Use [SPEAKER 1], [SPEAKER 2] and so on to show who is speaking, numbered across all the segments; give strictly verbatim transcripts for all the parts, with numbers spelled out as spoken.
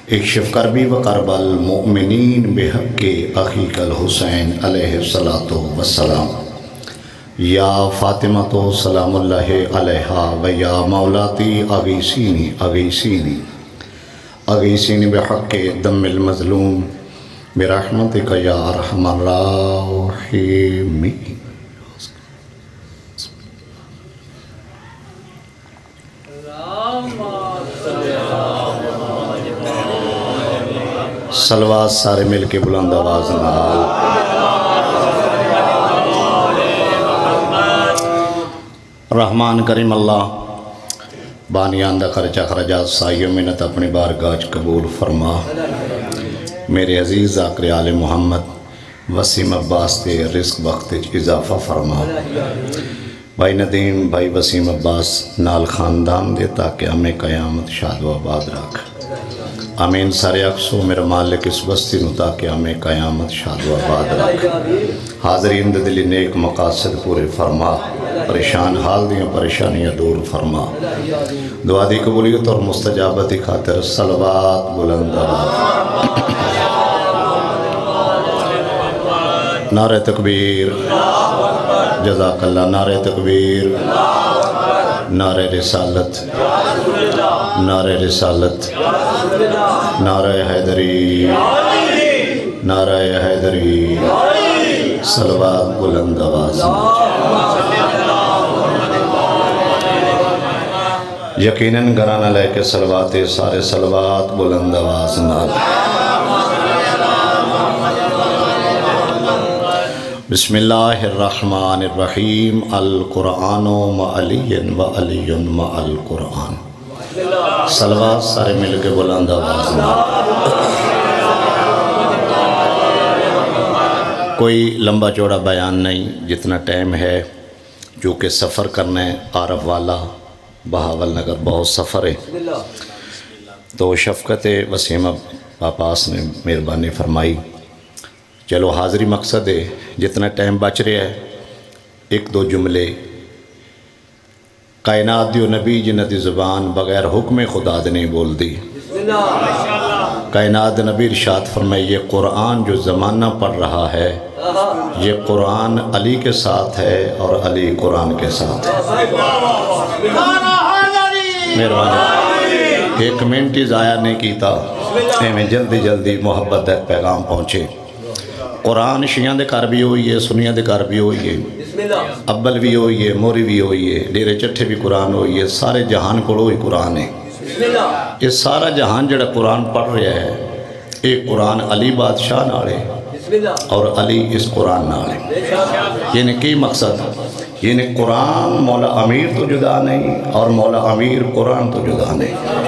[SPEAKER 1] اکشف کربی و کرب المؤمنین بحق اخیک الحسین علیہ السلام یا فاطمہ سلام اللہ علیہا و یا مولاتی اغیسینی اغیسینی اغیسینی بحق دم المظلوم برحمتک یا ارحم الراحمین۔ صلوات سارے مل کے بلند آواز نال۔ رحمان کریم اللہ بانیان دا خرچہ خرجات سائیوں منت اپنی بارگاہ قبول فرما۔ میرے عزیز ذاکر آل محمد وسیم عباس تے رزق وقت اضافہ فرما۔ بھائی ندیم بھائی وسیم عباس نال خاندان دے تاکہ ہمیں قیامت شاد و آباد رکھ۔ آمین سارے اکسو میرا مالک اس بستی نو تاکہ ہمیں قیامت شاد و آباد رکھ۔ حاضرین دلی نیک مقاصد پورے فرما، پریشان حال دیاں پریشانیاں دور فرما۔ دعا دی قبولیت اور مستجابت خاطر صلوات بلند آواز۔ نعرہ تکبیر، جزاک اللہ، نعرہ تکبیر، نعرہ رسالت، نعرہ رسالت، نعرہ حیدری، نعرہ حیدری، صلوات بلند آواز۔ یقیناً گرانہ لے کے صلوات سارے صلوات بلند آواز نال۔ بسم اللہ الرحمن الرحیم۔ القرآن و علی و علی و القرآن۔ صلوات سارے مل کے بلند آواز نال۔ کوئی لمبا چوڑا بیان نہیں، جتنا ٹائم ہے چونکہ سفر کرنے عارف والا بہاول نگر بہت سفر ہے، تو شفقت وسیم عباس نے مہربانی فرمائی چلو حاضری مقصد ہے، جتنا ٹائم بچ رہا ہے ایک دو جملے۔ کائنات دیو نبی جنہ دی زبان بغیر حکم خدا دے نہیں بول دی۔ کائنات نبی ارشاد فرمائے یہ قرآن جو زمانہ پڑھ رہا ہے یہ قرآن علی کے ساتھ ہے اور علی قرآن کے ساتھ ہے۔ مہربانی ایک منٹ ہی ضائع نہیں کیتا، میں جلدی جلدی محبت ایک پیغام پہنچے۔ قرآن شیعہ دے کار بھی ہوئی ہے، سنیہ دے کار بھی ہوئی ہے، ابل بھی ہوئی ہے، موری بھی ہوئی ہے، ڈیرے چٹھے بھی قرآن ہوئی ہے، سارے جہان کو ہوئی قرآن ہے۔ یہ سارا جہان جڑا قرآن پڑھ رہا ہے ایک قرآن علی بادشاہ نالے اور علی اس قرآن نالے۔ یعنی کی مقصد؟ یعنی قرآن مولا امیر تو جدا نہیں اور مولا امیر قرآن تو جدا نہیں۔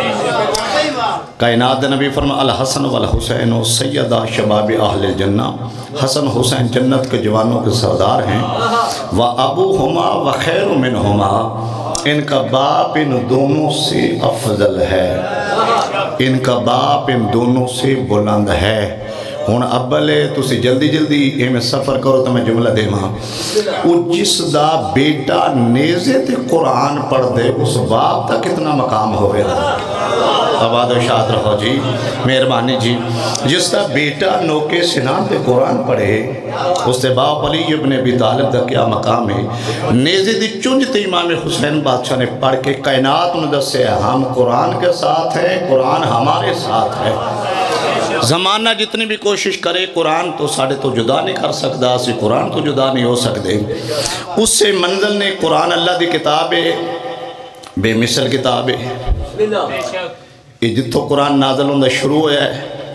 [SPEAKER 1] کائنات نبی فرما الحسن والحسین و سیدہ شباب اہل الجنہ، حسن حسین جنت کے جوانوں کے سردار ہیں۔ وَأَبُوهُمَا وَخَيْرُ مِنْهُمَا، ان کا باپ ان دونوں سے افضل ہے، ان کا باپ ان دونوں سے بلند ہے۔ ہون ابلے تُسی جلدی جلدی یہ میں سفر کرو تو میں جملہ دے ماں، وہ جس دا بیٹا نیزے تے قرآن پڑھ دے اس باپ تا کتنا مقام ہوئے رہا۔ آباد و شاد رہو جی، مہربانی جی۔ جس دا بیٹا نوکے سنان تے قرآن پڑھے اس دے باپ علی ابن ابی طالب دا کیا مقام ہے۔ نیزے دی چنجتے امام حسین بادشاہ نے پڑھ کے کائنات نے دسے ہم قرآن کے ساتھ ہیں، قرآن ہمارے ساتھ ہے۔ زمانہ جتنی بھی کوشش کرے قرآن تو ساڑھے تو جدا نہیں کر سکتا، اسی قرآن تو جدا نہیں ہو سکتے۔ اس سے منزل نے قرآن اللہ دی کتاب ہے، بے مثل کتاب ہے۔ یہ جتو قرآن نازل ہوندہ شروع ہے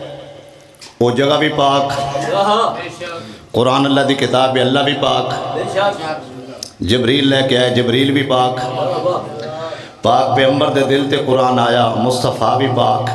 [SPEAKER 1] وہ جگہ بھی پاک، قرآن اللہ دی کتاب ہے، اللہ بھی پاک، جبریل لے کے آئے جبریل بھی پاک، پاک پیغمبر دے دل تے قرآن آیا مصطفیٰ بھی پاک۔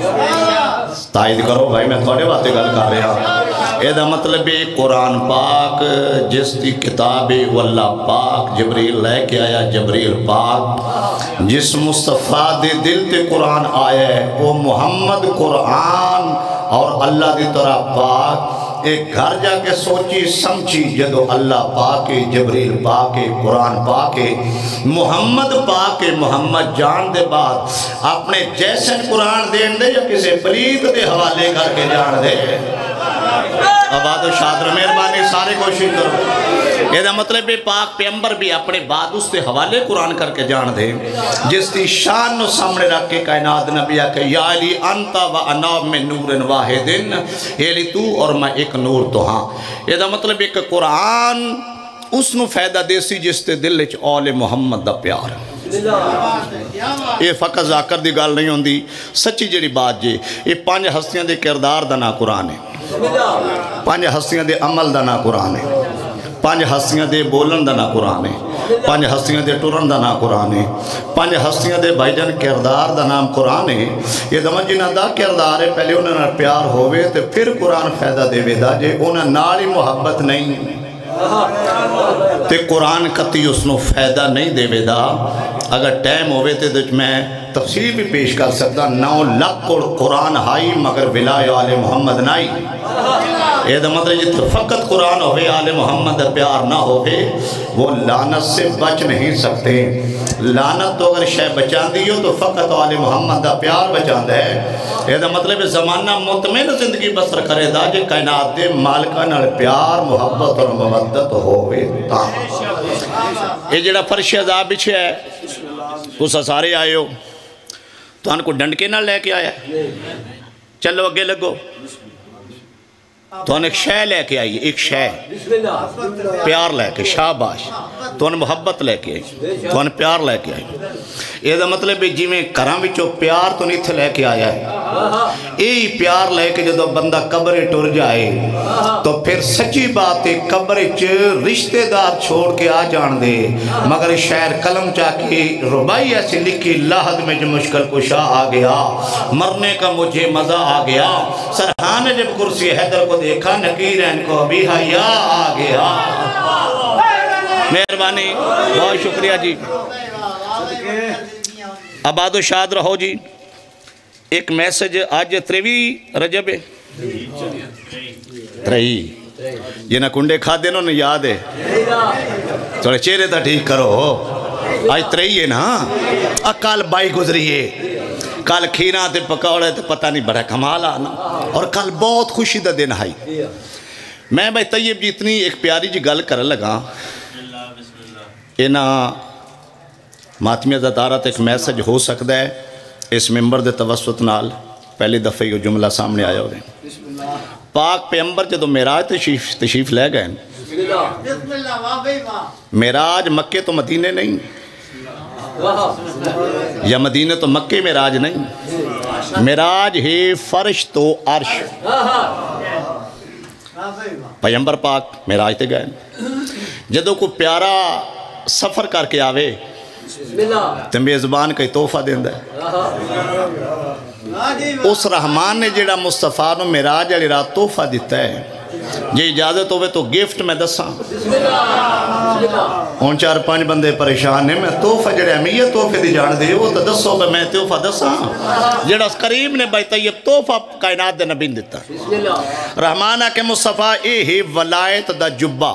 [SPEAKER 1] تائید کرو بھائی میں تھوڑے باتیں گل کر رہے ہیں۔ یہ دا مطلب ہے قرآن پاک جس دی کتاب وہ اللہ پاک، جبریل لے کے آیا جبریل پاک، جس مصطفیٰ دے دل تے قرآن آیا ہے وہ محمد قرآن اور اللہ دی طرح پاک۔ ایک گھر جا کے سوچی سمجھی جدو اللہ پاکے جبریل پاکے قرآن پاکے محمد پاکے محمد جان دے بعد اپنے جیسے قرآن دین دے یا کسی پلیت دے حوالے کر کے جان دے آباد و شادر مہربانی سارے کوشش کرو یہ دا مطلب پاک پیمبر بھی اپنے بعد اس تے حوالے قرآن کر کے جان دے جس دی شان نو سامنے رکھ کے کائنات نبی آکے یا علی انتا و انا من نور واحدن اے علی تو اور میں ایک نور تو ہاں یہ دا مطلب ایک قرآن اس نو فائدہ دے سی جس تے دل اچ اول محمد دا پیار یہ فقط ذاکر دی گال نہیں ہوندی سچی جڑی بات جے یہ پانچ ہستیاں دے کردار دا نا قرآن ہے پانچ ہستیاں دے عمل دا نا قرآن ہے پانچ ہستیاں دے بولن دا نا قرآن ہے پانچ ہستیاں دے ٹرن دا نا قرآن ہے پانچ ہستیاں دے بھائی جان کردار دا نام قرآن ہے یہ دمہ جنہ دا کردار ہے پہلے انہوں نے پیار ہوئے تے پھر قرآن فائدہ دے وے دا جے انہوں نالی محبت نہیں تے قرآن کتی اس نو فائدہ نہیں دے وے دا اگر ٹائم ہوئے تے دج میں تفصیل بھی پیش کر سکتا نو لکڑ قرآن ہائی مگر ولائے آل محمد نائی یہ دا مطلب جت فقط قرآن ہوئے آل محمد پیار نہ ہوئے وہ لعنت سے بچ نہیں سکتے لعنت تو اگر شے بچان دیو تو فقط آل محمد دا پیار بچان دے یہ دا مطلب زمانہ مطمئن زندگی بسر کرے دا جے کائنات دے مالکان اور پیار محبت اور مودت ہوئے تا یہ جڑا فرش عذاب بچھے ہے اس سارے آئے ہو تو ان کو ڈنڈکے نہ لے کے آیا چلو اگے لگو تو ان ایک شے لے کے آئی ایک شے پیار لے کے شاباش تو ان محبت لے کے آئی تو ان پیار لے کے آئی یہ دا مطلب ہے جی میں کرام بچو پیار تو نہیں تھے لے کے آیا ہے یہی پیار لے کے جدو بندہ قبر ٹر جائے تو پھر سچی بات ہے قبر رشتہ دار چھوڑ کے آ جان دے مگر شاعر قلم چاہ کے ربائی ایسی لکھی لاحد میں جو مشکل کشا آ گیا مرنے کا مجھے مزہ آ گیا سرحان نے جب کرسی حیدر کو دیکھا نکیرین کو بھی حیا آ گیا مہربانی بہت شکریہ جی آباد و شاد رہو جی ایک میسج آج تریوی رجب ہے ترہی یہ نہ کنڈے کھا دینوں نے یاد ہے تھوڑے چہرے تا ٹھیک کرو آج ترہی ہے نا کال بائی گزری ہے کال کھینا تے پکوڑے تے پتہ نہیں بڑا کمال آنا اور کال بہت خوشی دا دن آئی میں بھائی طیب جی اتنی ایک پیاری جی گل کر لگا اینا ماتمیہ زدارت ایک میسج ہو سکتا ہے اس ممبر دے توسط نال پہلی دفعہ یہ جملہ سامنے آیا ہو رہے پاک پیمبر جدو میراج تشریف تشریف لے گئے میراج مکے تو مدینے نہیں یا مدینے تو مکے میراج نہیں میراج ہے فرش تو عرش پیمبر پاک میراج تے گئے جدو کو پیارا سفر کر کے آوے تے میزبان کئی تحفہ دیندہ ہے اس رحمان نے جڑا مصطفیٰ نو میراج علی رات تحفہ دیتا ہے جی اجازت ہوئے تو گفٹ میں دساں ان چار پانچ بندے پریشان ہیں میں تحفہ جڑے امیت تحفہ دی جان دے وہ تو دسو کہ میں تحفہ دساں جڑا اس قریب نے بھائی طیب تحفہ کائنات دے نبی دیتا رحمانہ کے مصطفیٰ اے ہی ولایت دا جبہ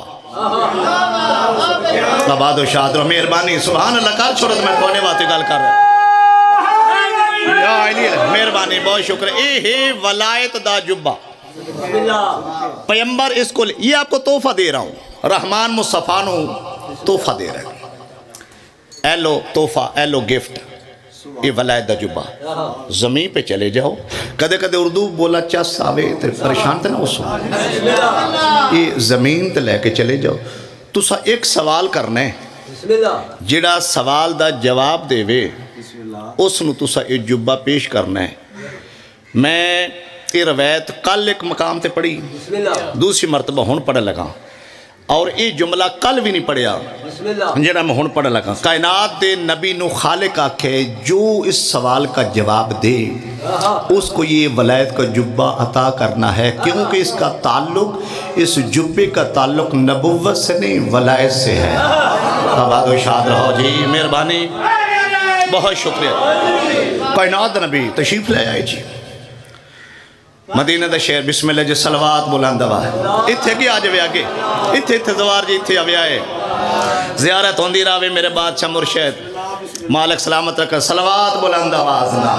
[SPEAKER 1] آباد و شاد رو مہربانی سبحان اللہ کار چھوڑت میں کونے باتی گل کر رہا یا علی مہربانی بہت شکر اے ہی ولایت دا جبہ پیمبر اس کو یہ آپ کو تحفہ دے رہا ہوں رحمان مصطفیٰ نو تحفہ دے رہا ہوں اے لو تحفہ اے لو گفٹ یہ ولایت دا جبہ زمین پہ چلے جاؤ کدے کدے اردو بولا چاس آوے تے پریشان تے نہ اسو یہ زمین تے لے کے چلے جاؤ تو سا ایک سوال کرنے جڑا سوال دا جواب دے وے اس نو تو سا ایک جبہ پیش کرنے میں یہ روایت کل ایک مقام تے پڑھی دوسری مرتبہ ہون پڑھے لگا اور یہ جملہ کل بھی نہیں پڑھیا جڑا میں ہون پڑھے لگا کائنات دے نبی نو خالق آکھے جو اس سوال کا جواب دے اس کو یہ ولایت کا جبہ عطا کرنا ہے کیونکہ اس کا تعلق اس جبے کا تعلق نبوت سے نہیں ولایت سے ہے آباد و شاد رہو جی مہربانی بہت شکریہ کائنات نبی تشریف لے آئے جی مدینہ دا شہر بسم اللہ جی صلوات بلند آواز اتھے کی آج ویا کے اتھے اتھے دوار جی اتھے آویا ہے زیارت ہوندی راوے میرے بادشاہ مرشد مالک سلامت رکھا صلوات بلند آواز نا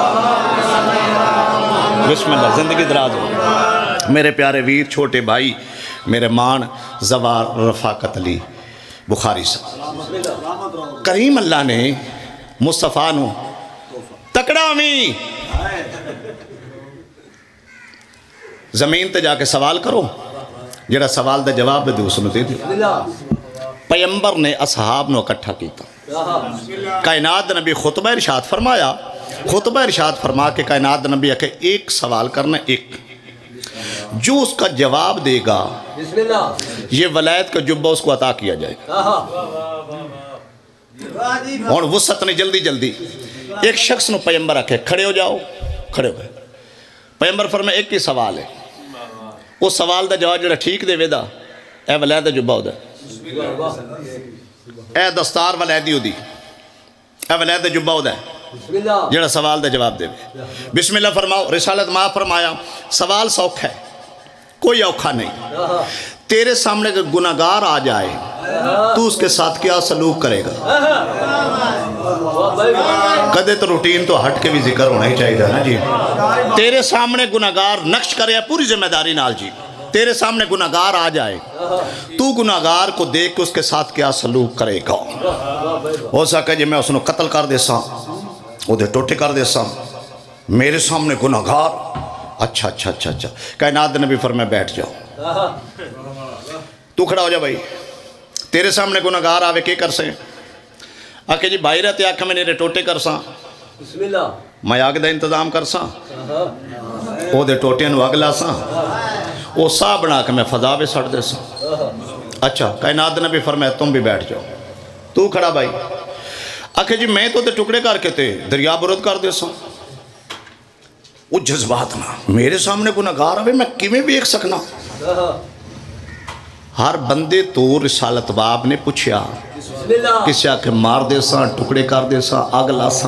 [SPEAKER 1] بسم اللہ زندگی دراز ہو میرے پیارے ویر چھوٹے بھائی میرے مان زوار رفاقت علی بخاری صاحب کریم اللہ نے مصطفیٰ نو تکڑا میں زمین تے جا کے سوال کرو جڑا سوال دا جواب دے اس نے دے دیا پیمبر نے اصحاب نو اکٹھا کیتا کائنات نبی خطبہ ارشاد فرمایا خطبہ ارشاد فرما کے کائنات نبی کہ ایک سوال کرنا ایک جو اس کا جواب دے گا یہ ولایت کا جبہ اس کو عطا کیا جائے گا اور وسط نے جلدی جلدی ایک شخص نو پیمبر رکھے کھڑے ہو جاؤ کھڑے ہو گئے پیمبر فرمائے ایک ہی سوال ہے وہ سوال دا جواب جڑا ٹھیک دے ویدہ اے ولایت جبہ ہو دا اے دستار ولایت ہو دی اے ولایت جبہ ہو دا جڑا سوال دا جواب دے بسم اللہ فرماؤ رسالت ماں فرمایا سوال سوکھ ہے کوئی اوکھا نہیں تیرے سامنے اگر گناہگار آ جائے تو اس کے ساتھ کیا سلوک کرے گا کدے تو روٹین تو ہٹ کے بھی ذکر ہونا ہی چاہیے نا جی تیرے سامنے گناہگار نقش کرے پوری ذمہ داری نال جی تیرے سامنے گناہگار آ جائے تو گناہگار کو دیکھ کے اس کے ساتھ کیا سلوک کرے گا ہو سکے جی میں اس نے قتل کر دے سا وہ دے ٹوٹے کر دے سا میرے سامنے گناہگار اچھا اچھا اچھا اچھا کائنات نبی فرمائے بیٹھ جاؤ تو کھڑا ہو جا بھائی تیرے سامنے گناہگار آوے کے کر سے آکے جی بھائی رہتے آکھا میں نے ٹوٹے کر سا میں آگ دا انتظام کر سا او دے ٹوٹے نو اگلا سا او سا بنا کے میں فضا بے سڑ دے سا اچھا کائنات نبی فرمائے تم بھی بیٹھ جاؤ تو کھڑا بھائی آکھے جی میں تو دے ٹکڑے کر کے تے دریا برد کر دے سا وہ جذبات نہ میرے سامنے گناہگار آوے میں کیویں بھی ایک سکنا ہر بندے تو رسالت باب نے پوچھیا کسی آکے مار دے سا ٹکڑے کر دے سا اگلا سا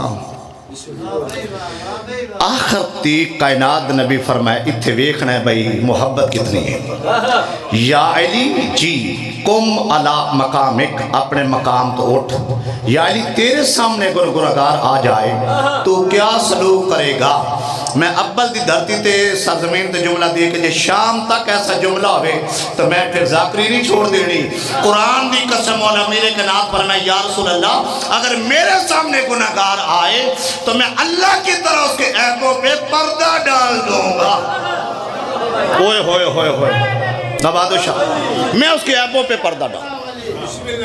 [SPEAKER 1] آخر تی کائنات نبی فرمائے اتھے ویکھنا ہے بھئی محبت کتنی ہے یا علی جی کم علا مقامک اپنے مقام تو اٹھ یا علی تیرے سامنے گناہگار آ جائے تو کیا سلوک کرے گا میں ابل دی دھرتی تے سرزمین تے جملہ دیے کہ جے شام تک ایسا جملہ ہوئے تو میں پھر ذاکری نہیں چھوڑ دینی قرآن دی قسم والا میرے کنات پر میں یا رسول اللہ اگر میرے سامنے گناہگار آئے تو میں اللہ کی طرح اس کے عیبوں پہ پردہ ڈال دوں گا ہوئے ہوئے ہوئے ہوئے نباد و شاہ میں اس کے عیبوں پہ پردہ ڈال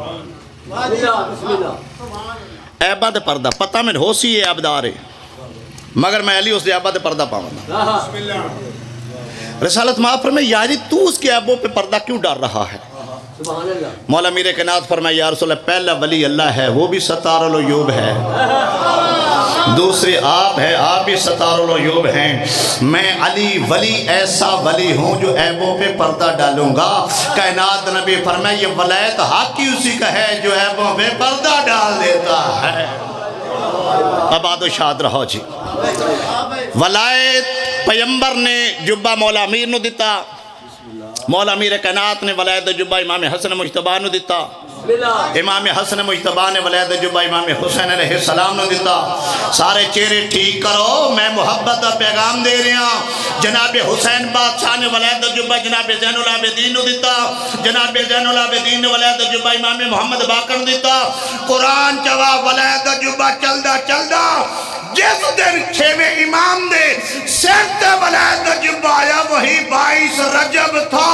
[SPEAKER 1] عیبہ دے پردہ پتہ میں ہو سی عیب دارے مگر میں علی اس دے عیبہ دے پردہ پاؤں رسالت معاف فرمائے یاری تو اس کے عیبوں پہ پردہ کیوں ڈال رہا ہے مولا میرے کنات فرمائے یا رسول اللہ پہلا ولی اللہ ہے وہ بھی ستار العیوب ہے دوسرے آپ ہے آپ بھی ستار العیوب ہیں میں علی ولی ایسا ولی ہوں جو عیبوں پہ پردہ ڈالوں گا کائنات نبی فرمائے یہ ولایت حق ہی اسی کا ہے جو عیبوں پہ پردہ ڈال دیتا ہے آباد و شاد رہو جی ولایت پیمبر نے جبہ مولا امیر نو دیتا مولا امیر کائنات نے ولایت جبہ امام حسن مجتبہ نو دیتا امام حسن مجتبہ نے ولایت جبہ امام حسین علیہ السلام نو دیتا سارے چہرے ٹھیک کرو میں محبت کا پیغام دے رہے ہیں جناب حسین بادشاہ نے ولایت جبہ جناب زین العابدین نو دیتا جناب زین العابدین نے ولایت جبہ امام محمد باقر نو دیتا قرآن چوا ولایت جبہ چلدا چلدا جس دن چھویں امام دے سینٹ ولایت جبہ آیا وہی بائیس رجب تھا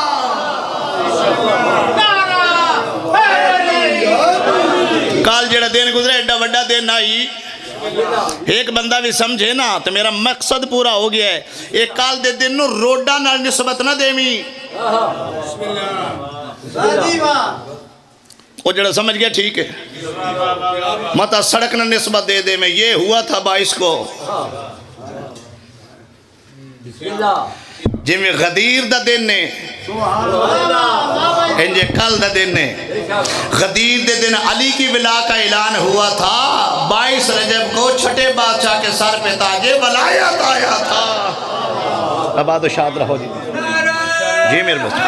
[SPEAKER 1] کال جڑا دین گزرے ایڈا وڈا دین آئی ایک بندہ بھی سمجھے نا تو میرا مقصد پورا ہو گیا ہے ایک کال دے دن نو روڈا نال نسبت نہ دے می وہ جڑا سمجھ گیا ٹھیک ہے مطا سڑک نہ نسبت دے دے میں یہ ہوا تھا بائیس کو جی میں غدیر دا دن نے انجے کل دا دن نے غدیر دے دن علی کی ولا کا اعلان ہوا تھا بائیس رجب کو چھٹے بادشاہ کے سر پہ تاج ولایت آیا تھا آباد و شاد رہو جی جی میرے بس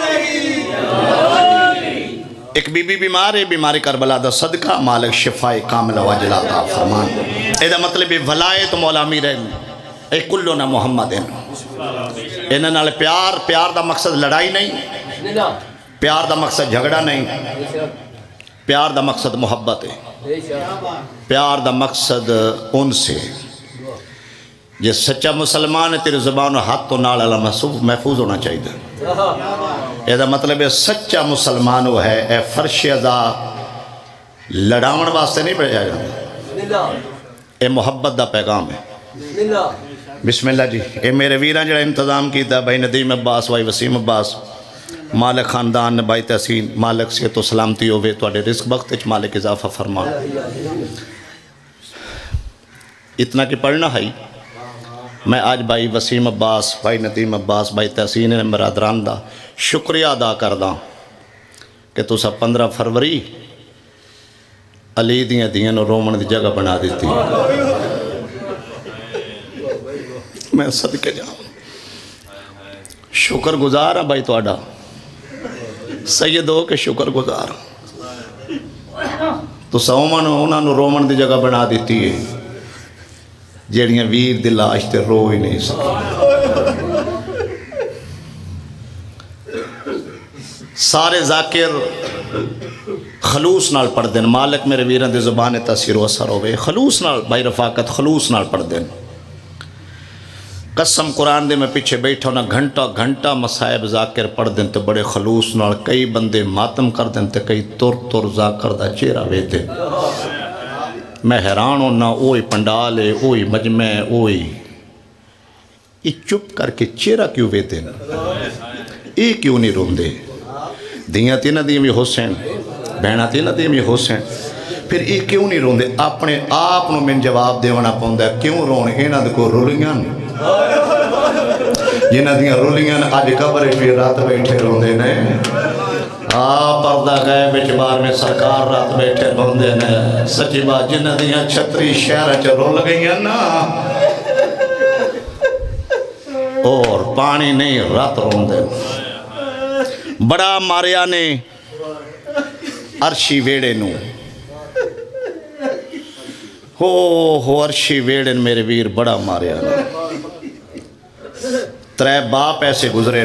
[SPEAKER 1] ایک بی بی بیمار ہے بیماری کربلا دا صدقہ مالک شفاء کامل واجل عطا فرمان ایدہ مطلب ولایت مولا امیر ہے اے کلونا محمد ہیں انہاں نال پیار پیار دا مقصد لڑائی نہیں پیار دا مقصد جھگڑا نہیں پیار دا مقصد محبت ہے پیار دا مقصد ان سے یہ سچا مسلمان ہے تیرے زبان و ہاتھ تو نال اللہ محفوظ ہونا چاہیے یہ دا مطلب ہے سچا مسلمان وہ ہے اے فرش ازا لڑاون واسطے نہیں پڑھ جائے گا اے محبت دا پیغام ہے بسم اللہ جی اے میرے ویران جڑا انتظام کیتا بھائی ندیم عباس بھائی وسیم عباس مالک خاندان بھائی تحسین مالک سے تو سلامتی ہوئے تو اڈے رزق بخت اچھ مالک اضافہ فرمان اتنا کہ پڑھنا ہے میں آج بھائی وسیم عباس بھائی ندیم عباس بھائی تحسین برادران دا شکریہ ادا کردہ کہ تو سب پندرہ فروری علی دیاں دیاں نو رومن دی جگہ بنا دیتی میں صدقے جاؤں شکر گزار ہاں بھائی تو آڈا سید ہو کہ شکر گزار تو سومن انہاں نو رومن دی جگہ بنا دیتی ہے جیڑیاں ویر دی لاش تے رو ہی نہیں سکتے سارے ذاکر خلوص نال پڑھ دین مالک میرے ویران دے زبان تاثیر و اثر ہوئے خلوص نال بھائی رفاقت خلوص نال پڑھ دین قسم قرآن دے میں پیچھے بیٹھا ہونا گھنٹہ گھنٹہ مسائب ذاکر پڑھ دیں تو بڑے خلوص نال کئی بندے ماتم کر دیں تو کئی تر تر ذاکر دا چہرہ ویتے میں حیران ہونا اوئی پنڈال ہے اوئی مجمع اوئی یہ چپ کر کے چہرہ کیوں ویتے یہ کیوں نہیں رون دے دیاں تھی نہ دیم یہ حسین بہنہ تھی نہ دیم یہ حسین پھر یہ کیوں نہیں رون دے اپنے آپ نو من جواب دے ونا پاؤں دے کیوں رون اینا دے کو رولنگاں جنہ دیاں رولنگاں آج قبر پھر رات بیٹھے رون دے نے آ پردہ گئے بچ بار میں سرکار رات بیٹھے رون دے نے سچی بات جنہ دیاں چھتری شہرہ چا رول گئیاں نا اور پانی نہیں رات رون دے بڑا ماریا نے عرشی ویڑے نو ہو ہو عرشی ویڑن میرے ویر بڑا ماریا نے ترے باپ ایسے گزرے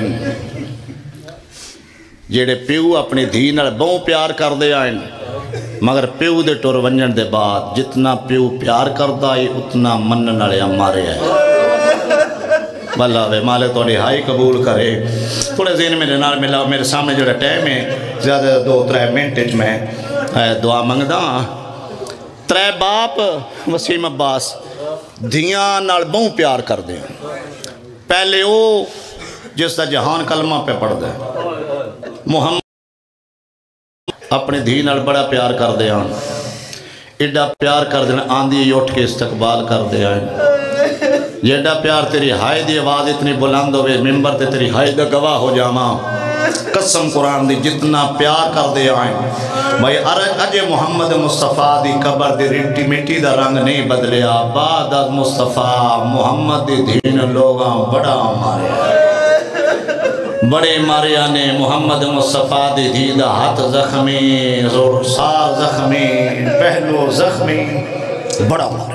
[SPEAKER 1] جیڑے پیو اپنی دھی نال بہوں پیار کر دے آئیں مگر پیو دے ٹور ونجن دے بعد جتنا پیو پیار کر دائی اتنا من نالے مارے آئے واللہ وے مالے تو رہائی قبول کرے تھوڑے ذہن میں نال ملا میرے سامنے جڑا ٹائم ہے زیادہ دو ترے منٹ میں دعا منگدا ترے باپ وسیم عباس دھیاں نال بہوں پیار کر دے پہلے وہ جس دا جہان کلمہ پہ پڑھ دے محمد اپنے دھی نال بڑا پیار کر دے آن ایڈا پیار کر دے آندھی یوٹ کے استقبال کر دے آئیں جیڈا پیار تیری ہائے دی آواز اتنی بلند ہوئے ممبر تے تیری ہائے دا گواہ ہو جاما قسم قرآن دی جتنا پیار کر دے آئیں بھائی اجے محمد مصطفیٰ دی قبر دی رنٹی مٹی دا رنگ نہیں بدلیا بعد از مصطفیٰ محمد دی دین لوگاں بڑا ماریا بڑے ماریا نے محمد مصطفیٰ دی دین دا ہاتھ زخمی رخسار زخمی پہلو زخمی بڑا ماریا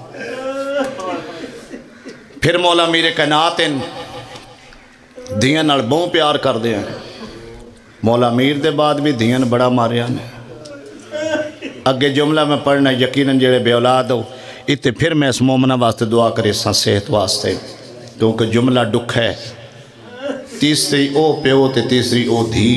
[SPEAKER 1] پھر مولا میرے کائناتن دھیاں نال بہوں پیار کر دے ہیں مولا میر دے بعد بھی دھیاں بڑا ماریا نے اگے جملہ میں پڑھنا یقیناً جڑے بے اولاد ہو اتے پھر میں اس مومنہ واسطے دعا کرے ساں صحت واسطے کیونکہ جملہ ڈکھ ہے تیسری او پیو تے تیسری او دھی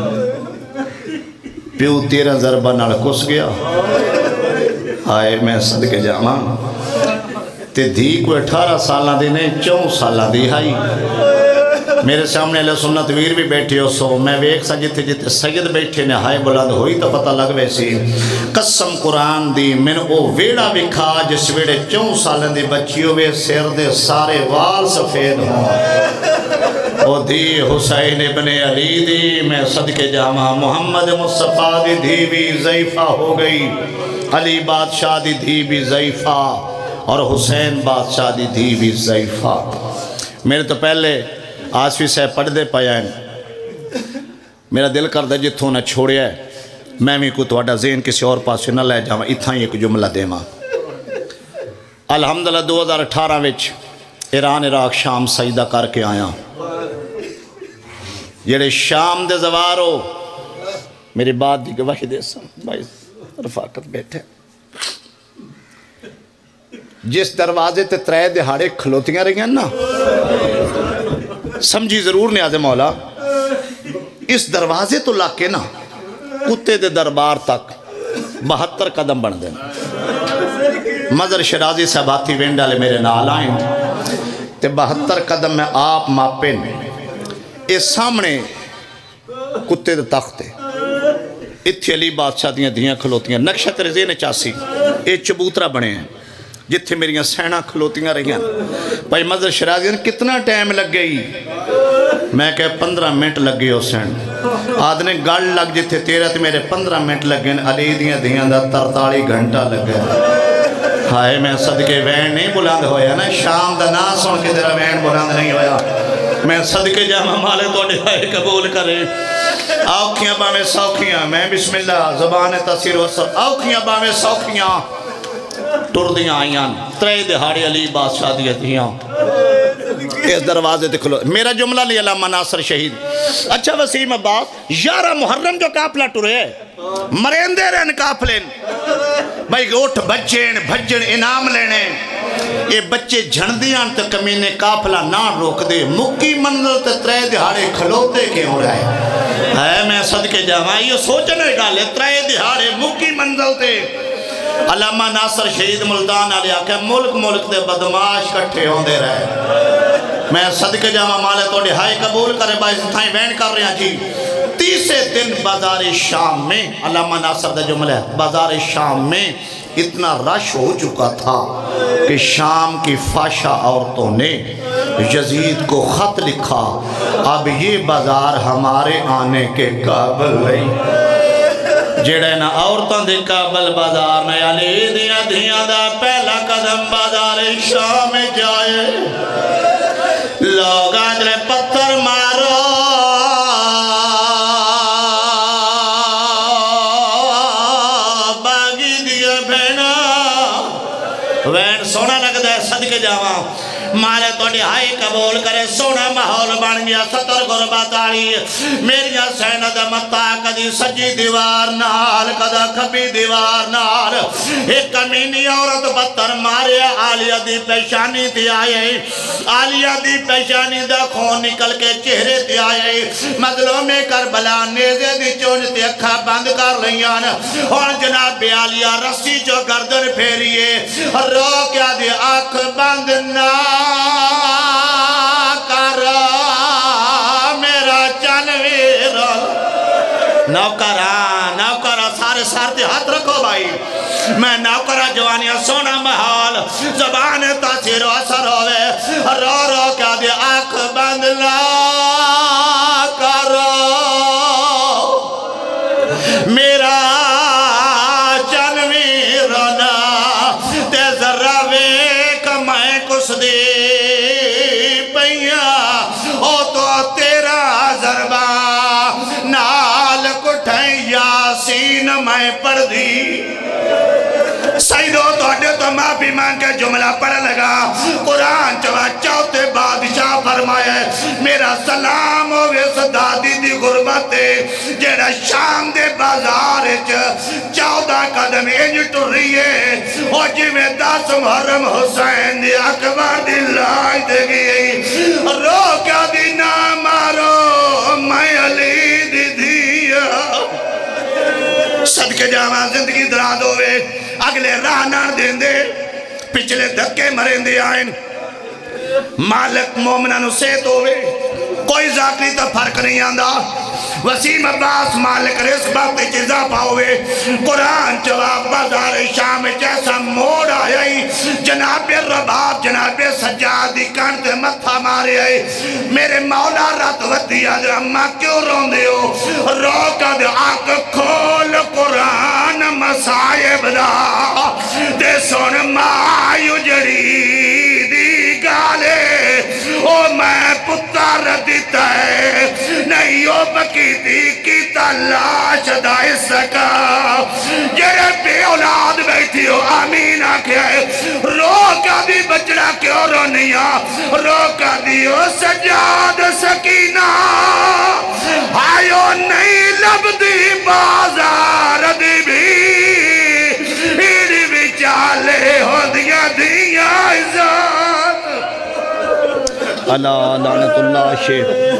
[SPEAKER 1] پیو تیرہ ضربہ نال کس گیا آئے میں صدقے جاما تے دھی کو اٹھارہ سالہ دی نہیں چون سالہ دی ہائی میرے سامنے اللہ سنت ویر بھی بیٹھے ہو سو میں ویک سا جتے جتے سید بیٹھے نے ہائے بلند ہوئی تو پتہ لگ ویسی قسم قرآن دی من او ویڑا بکھا جس ویڑے چون سالہ دی بچی ہوئے سیر دے سارے وال سفید ہوں او دی حسین ابن علی دی میں صدقے جامع محمد مصطفیٰ دی دھی بھی ضعیفہ ہو گئی علی بادشاہ دی دھی بھی ضعیفہ اور حسین بادشاہ دی دھی بھی ضعیفہ میرے تو پہلے آصفی صاحب پڑھ دے پایا ہیں میرا دل کردہ جتوں نہ چھوڑیا ہے میں بھی کوئی تواڈا ذہن کسی اور پاسے نہ لے جاواں اتھاں ہی ایک جملہ دیواں الحمدللہ دو ہزار اٹھارہ وچ ایران عراق شام سجدہ کر کے آیا جڑے شام دے زوارو میری بات دی گواہی دے سن بھائی رفاقت بیٹھے جس دروازے تے ترے دہاڑے کھلوتیاں رہی ہیں نا سمجھی ضرور نیاز مولا اس دروازے تو لاکے نا کتے دے دربار تک بہتر قدم بن دیں مظہر شرازی صاحباتی وینڈ والے میرے نال آئیں تے بہتر قدم میں آپ ماپن اس سامنے کتے دے تخت اتھے علی بادشاہ دیاں دیاں کھلوتیاں نقشہ ترزے نے چاسی اے چبوترہ بنے ہیں جتھے میریاں سینہ کھلوتیاں رہی ہیں بھائی مظہر شرازی نے کتنا ٹائم لگ گئی میں کہے پندرہ منٹ لگ گئی ہو سین آدھنے گڑ لگ جتھے تیرہ تے میرے پندرہ منٹ لگ گئے علی دیاں دیاں دا ترتالی گھنٹہ لگ گئے ہائے میں صدقے وین نہیں بلاند ہویا نا شام دا نا سن کے تیرا وین بلاند نہیں ہویا میں صدقے جامع مالے تو ڈھائے قبول کریں آوکھیاں باویں سوکھیاں میں بسم اللہ زبان تصیر و سب آوکھیاں باویں سوکھیاں ٹردیاں آئیاں ترے دہاڑے علی بادشاہ دیاں دیاں اس دروازے تے کھلو میرا جملہ لیا علامہ ناصر شہید اچھا وسیم عباس یارہ محرم جو کافلہ ٹرے مرندے رہن کافلین بھائی گوٹھ بچین بھجن انعام لینے یہ بچے جھندیاں تے کمینے کافلہ نہ روک دے مکی منزل تے ترے دہاڑے کھلوتے کے ہو رہے ہے میں صدقے جاواں یہ سوچنے گالے ترے دہاڑے مکی منزل تے علامہ ناصر شہید ملتان علیہ کہ ملک ملک دے بدماش کٹھے ہوں دے رہے میں صدقے جامع مالے تو ڈھائی قبول کرے بائی ستھائیں وین کر رہے ہیں جی تیسے دن بازار شام میں علامہ ناصر دا جملہ ہے بازار شام میں اتنا رش ہو چکا تھا کہ شام کی فاشا عورتوں نے یزید کو خط لکھا اب یہ بازار ہمارے آنے کے قابل نہیں جڑے نا عورتوں دے قابل بازار میں علی دیاں دیاں دا پہلا قدم بازار شام میں جائے لوگ آجلے پتھر مارو باغی دیا بھینا وین سونا لگ دے صدقے جاواں مالے تو ڈھائی قبول کرے سونا محول بن گیا ستر غربت آئی میریاں سیند متا کدی سجی دیوار نال کدا کبھی دیوار نال ایک کمینی عورت بطر مارے آلیہ دی پیشانی تھی آئے آلیہ دی پیشانی دا خون نکل کے چہرے تھی آئے مظلوم کربلا نیزے دی چونج تی اکھا بند کر لیان اور جناب آلیہ رسی جو گردن پھیریے رو کیا دی آنکھ بند نہ کرا میرا چنویر نوکرہ نوکرہ سارے سارتے ہاتھ رکھو بھائی میں نوکرہ جوانیاں سونا محال زبان تاثیر و اثر ہوئے رو رو کیا دے آنکھ بند نہ کرا میرا چنویر نا تے ذرہ ویک میں کس دی یاسین میں پڑھ دی سیدو تو اڈے تو معافی مانگ کے جملہ پڑھ لگا قرآن چوا چوتے بادشاہ فرمایا میرا سلام ہوئے صدادی دی غربت جیڑا شام دے بازار چودہ قدم انج ٹر رہی ہے اور جی میں دس محرم حسین دی اکبر دی لائی دے گئی رو کیا دی نہ مارو میں علی دی دیا صدقے جامع زندگی دراد ہوئے اگلے راہ نہ دیں دے پچھلے دھکے مرین دے آئین مالک مومنانو سیت ہوئے کوئی ذاکری تا فرق نہیں آندہ وسیم عباس مالک رزق باقی چیزا پاؤے قرآن جواب بازار شام جیسا موڑ آئی جناب رباب جناب سجادی کانتے متھا مارے آئی میرے مولا رات ودی آج اممہ کیوں رون دے ہو روکا دے آنکھ کھول قرآن مسائب دا دے سون مایو جڑی دی گالے او اللہ شدائے سکا جڑے بے اولاد بیٹھی ہو آمین آکھے روکا دی بچڑا کیوں رونیا روکا دیو سجاد سکینہ آئیو نہیں لب دی بازار دی بھی ایڈی بچالے ہو دیا دیا عزت اللہ لعنت اللہ شیخ